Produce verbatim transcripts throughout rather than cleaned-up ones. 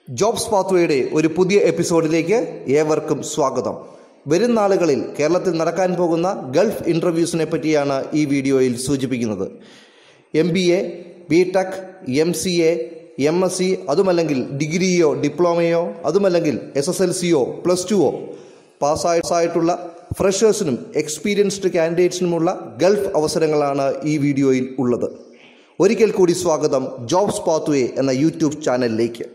Jobs പാത്വേയുടെ ഒരു പുതിയ എപ്പിസോഡിലേക്ക് ഏവർക്കും സ്വാഗതം. വരും നാളുകളിൽ കേരളത്തിൽ നടക്കാൻ പോകുന്ന ഗൾഫ് ഇൻ്റർവ്യൂസിനെ പറ്റിയാണ് ഈ വീഡിയോയിൽ സൂചിപ്പിക്കുന്നത്. M B A, B Tech, M C A, M S C, അതുമല്ലെങ്കിൽ ഡിഗ്രിയോ ഡിപ്ലോമയോ, അതുമല്ലെങ്കിൽ എസ് എസ് എൽ സിയോ പ്ലസ് ടുവോ പാസ്സായിട്ടുള്ള ഫ്രഷേഴ്സിനും എക്സ്പീരിയൻസ്ഡ് കാൻഡിഡേറ്റ്സിനുമുള്ള ഗൾഫ് അവസരങ്ങളാണ് ഈ വീഡിയോയിൽ ഉള്ളത്. ഒരിക്കൽ കൂടി സ്വാഗതം ജോബ്സ് പാത്വേ എന്ന യൂട്യൂബ് ചാനലിലേക്ക്.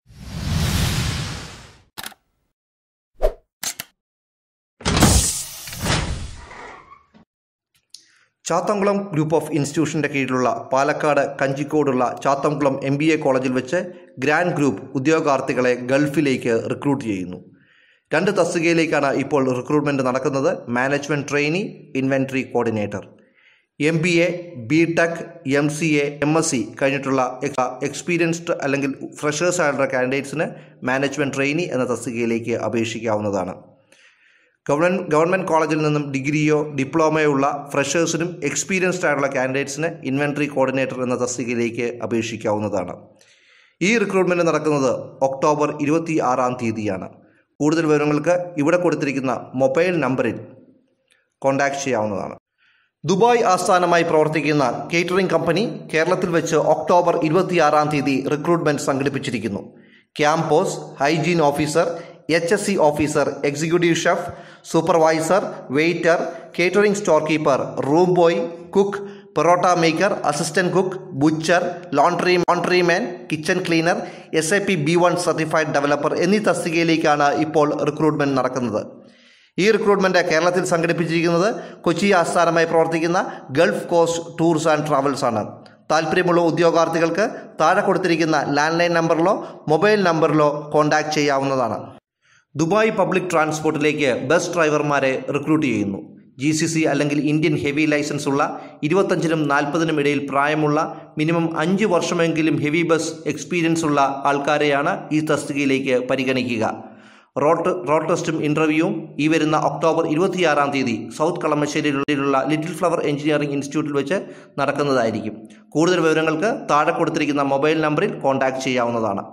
ചാത്തംകുളം ഗ്രൂപ്പ് ഓഫ് ഇൻസ്റ്റിറ്റ്യൂഷൻ്റെ കീഴിലുള്ള പാലക്കാട് കഞ്ചിക്കോടുള്ള ചാത്തംകുളം എം ബി എ കോളേജിൽ വെച്ച് ഗ്രാൻഡ് ഗ്രൂപ്പ് ഉദ്യോഗാർത്ഥികളെ ഗൾഫിലേക്ക് റിക്രൂട്ട് ചെയ്യുന്നു. രണ്ട് തസ്തികയിലേക്കാണ് ഇപ്പോൾ റിക്രൂട്ട്മെൻറ്റ് നടക്കുന്നത്. Management trainee, inventory coordinator. M B A, B Tech, M C A, M S C കഴിഞ്ഞിട്ടുള്ള എക്സ്പീരിയൻസ്ഡ് അല്ലെങ്കിൽ ഫ്രഷേഴ്സ് ആയിട്ടുള്ള കാൻഡിഡേറ്റ്സിന് മാനേജ്മെൻറ്റ് ട്രെയിനി എന്ന തസ്തികയിലേക്ക് അപേക്ഷിക്കാവുന്നതാണ്. ഗവൺമെൻറ് ഗവൺമെൻറ് കോളേജിൽ നിന്നും ഡിഗ്രിയോ ഡിപ്ലോമയോ ഉള്ള ഫ്രഷേഴ്സിനും എക്സ്പീരിയൻസ്ഡ് ആയിട്ടുള്ള കാൻഡിഡേറ്റ്സിന് ഇൻവെൻട്രി കോർഡിനേറ്റർ എന്ന തസ്തികയിലേക്ക് അപേക്ഷിക്കാവുന്നതാണ്. ഈ റിക്രൂട്ട്മെൻറ്റ് നടക്കുന്നത് ഒക്ടോബർ ഇരുപത്തി ആറാം തീയതിയാണ്. കൂടുതൽ വിവരങ്ങൾക്ക് ഇവിടെ കൊടുത്തിരിക്കുന്ന മൊബൈൽ നമ്പറിൽ കോൺടാക്റ്റ് ചെയ്യാവുന്നതാണ്. ദുബായ് ആസ്ഥാനമായി പ്രവർത്തിക്കുന്ന കേറ്ററിംഗ് കമ്പനി കേരളത്തിൽ വെച്ച് ഒക്ടോബർ ഇരുപത്തിയാറാം തീയതി റിക്രൂട്ട്മെൻറ്റ് സംഘടിപ്പിച്ചിരിക്കുന്നു. Campus, hygiene officer, H S C officer, executive chef, supervisor, waiter, catering store keeper, room boy, cook, parotta maker, assistant cook, butcher, laundry laundryman, kitchen cleaner, S A P B one certified developer എന്നീ തസ്തികയിലേക്കാണ് ഇപ്പോൾ recruitment നടക്കുന്നത്. ഈ recruitment കേരളത്തിൽ സംഘടിപ്പിച്ചിരിക്കുന്നത് കൊച്ചി ആസ്ഥാനമായി പ്രവർത്തിക്കുന്ന Gulf Coast tours and travels ആണ്. താല്പര്യമുള്ള ഉദ്യോഗാർത്ഥികൾക്ക് താഴെ കൊടുത്തിരിക്കുന്ന ലാൻഡ് ലൈൻ നമ്പറിലോ മൊബൈൽ നമ്പറിലോ കോൺടാക്റ്റ് ചെയ്യാവുന്നതാണ്. ദുബായ് പബ്ലിക് ട്രാൻസ്പോർട്ടിലേക്ക് ബസ് ഡ്രൈവർമാരെ റിക്രൂട്ട് ചെയ്യുന്നു. ജി സി സി അല്ലെങ്കിൽ ഇന്ത്യൻ ഹെവി ലൈസൻസ് ഉള്ള ഇരുപത്തഞ്ചിനും നാൽപ്പതിനും ഇടയിൽ പ്രായമുള്ള മിനിമം അഞ്ച് വർഷമെങ്കിലും ഹെവി ബസ് എക്സ്പീരിയൻസ് ഉള്ള ആൾക്കാരെയാണ് ഈ തസ്തികയിലേക്ക് പരിഗണിക്കുക. റോഡ് റോഡ് ടെസ്റ്റും ഇൻ്റർവ്യൂവും ഈ വരുന്ന ഒക്ടോബർ ഇരുപത്തിയാറാം തീയതി സൗത്ത് കളമശ്ശേരിയിലുള്ള ലിറ്റിൽ ഫ്ലവർ എഞ്ചിനീയറിംഗ് ഇൻസ്റ്റിറ്റ്യൂട്ടിൽ വെച്ച് നടക്കുന്നതായിരിക്കും. കൂടുതൽ വിവരങ്ങൾക്ക് താഴെ കൊടുത്തിരിക്കുന്ന മൊബൈൽ നമ്പറിൽ കോൺടാക്റ്റ് ചെയ്യാവുന്നതാണ്.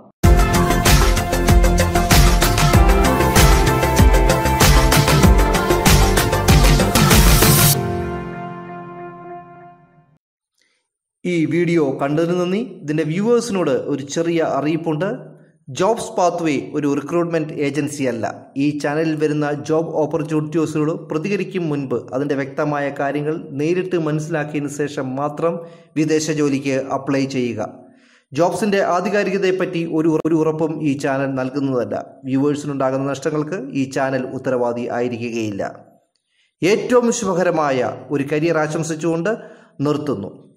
ഈ വീഡിയോ കണ്ടതിന് നന്ദി. ഇതിൻ്റെ വ്യൂവേഴ്സിനോട് ഒരു ചെറിയ അറിയിപ്പുണ്ട്. ജോബ്സ് പാത്വേ ഒരു റിക്രൂട്ട്മെൻറ്റ് ഏജൻസി അല്ല. ഈ ചാനലിൽ വരുന്ന ജോബ് ഓപ്പർച്യൂണിറ്റീസിനോട് പ്രതികരിക്കും മുൻപ് അതിൻ്റെ വ്യക്തമായ കാര്യങ്ങൾ നേരിട്ട് മനസ്സിലാക്കിയതിന് ശേഷം മാത്രം വിദേശ ജോലിക്ക് അപ്ലൈ ചെയ്യുക. ജോബ്സിൻ്റെ ആധികാരികതയെപ്പറ്റി ഒരു ഒരു ഉറപ്പും ഈ ചാനൽ നൽകുന്നതല്ല. വ്യൂവേഴ്സിനുണ്ടാകുന്ന നഷ്ടങ്ങൾക്ക് ഈ ചാനൽ ഉത്തരവാദി ആയിരിക്കുകയില്ല. ഏറ്റവും ശുഭകരമായ ഒരു കരിയർ ആശംസിച്ചുകൊണ്ട് നിർത്തുന്നു.